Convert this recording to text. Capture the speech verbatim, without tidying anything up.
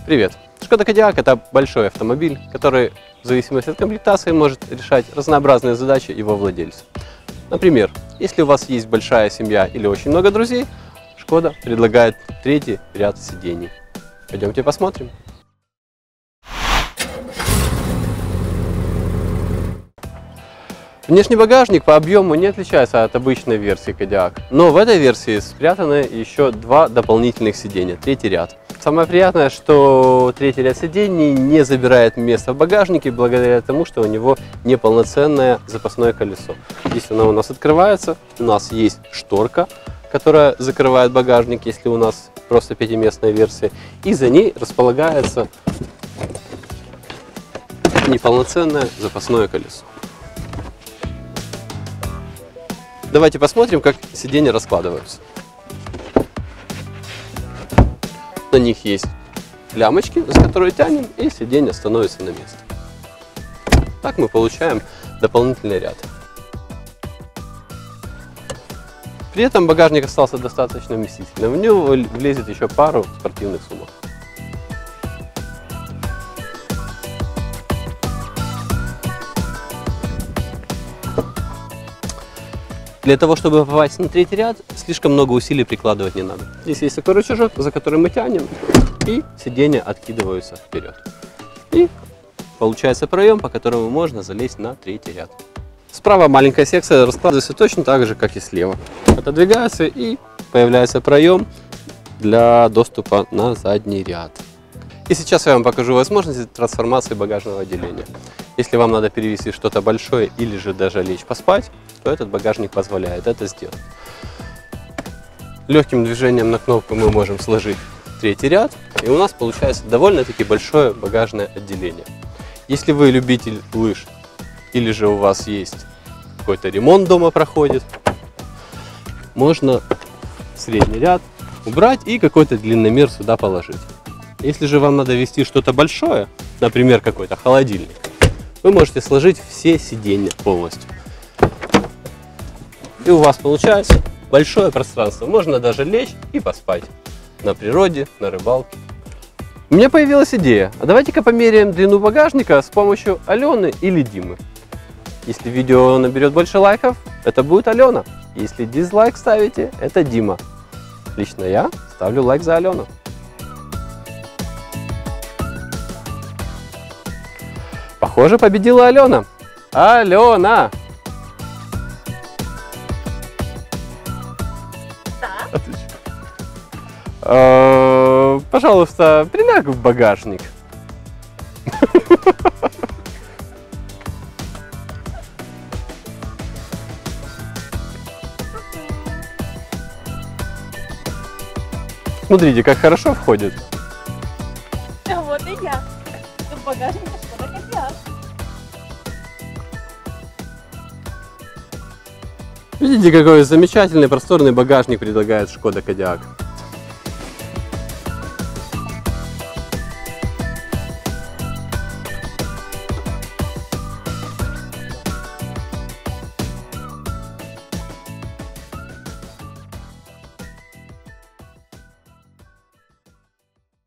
Привет! Шкода Кодиак — это большой автомобиль, который в зависимости от комплектации может решать разнообразные задачи его владельца. Например, если у вас есть большая семья или очень много друзей, Шкода предлагает третий ряд сидений. Пойдемте посмотрим. Внешний багажник по объему не отличается от обычной версии Кодиак, но в этой версии спрятаны еще два дополнительных сидения, третий ряд. Самое приятное, что третий ряд сидений не забирает место в багажнике благодаря тому, что у него неполноценное запасное колесо. Здесь оно у нас открывается, у нас есть шторка, которая закрывает багажник, если у нас просто пятиместная версия, и за ней располагается неполноценное запасное колесо. Давайте посмотрим, как сиденья раскладываются. На них есть лямочки, за которые тянем, и сиденье становится на место. Так мы получаем дополнительный ряд. При этом багажник остался достаточно вместительным. В него влезет еще пару спортивных сумок. Для того, чтобы попасть на третий ряд, слишком много усилий прикладывать не надо. Здесь есть такой рычажок, за который мы тянем, и сиденья откидываются вперед. И получается проем, по которому можно залезть на третий ряд. Справа маленькая секция раскладывается точно так же, как и слева. Отодвигается, и появляется проем для доступа на задний ряд. И сейчас я вам покажу возможности трансформации багажного отделения. Если вам надо перевести что-то большое или же даже лечь поспать, то этот багажник позволяет это сделать. Легким движением на кнопку мы можем сложить третий ряд, и у нас получается довольно-таки большое багажное отделение. Если вы любитель лыж или же у вас есть какой-то ремонт дома проходит, можно средний ряд убрать и какой-то длинномер сюда положить. Если же вам надо везти что-то большое, например, какой-то холодильник, вы можете сложить все сиденья полностью. И у вас получается большое пространство. Можно даже лечь и поспать на природе, на рыбалке. У меня появилась идея. А давайте-ка померяем длину багажника с помощью Алены или Димы. Если видео наберет больше лайков, это будет Алена. Если дизлайк ставите, это Дима. Лично я ставлю лайк за Алену. Похоже, победила Алена. Алена! Да. Отлично. Э, пожалуйста, приляг в багажник. Смотрите, как хорошо входит. Вот и я. В багажнике Шкода Кодиак. Видите, какой замечательный просторный багажник предлагает Шкода Кодиак.